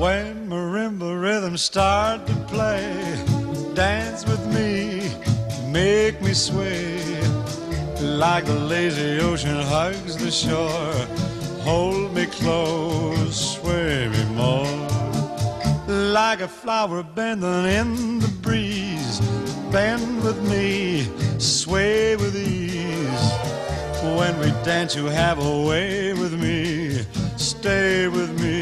When marimba rhythms start to play, dance with me, make me sway. Like the lazy ocean hugs the shore, hold me close, sway me more. Like a flower bending in the breeze, bend with me, sway with ease. When we dance you have a way with me, stay with me,